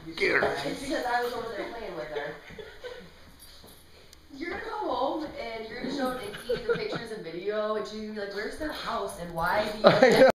Get her. It's because I was over there playing with her. You're gonna come home and you're gonna show Nikki the pictures and video, and she's gonna be like, "Where's their house and why do you?"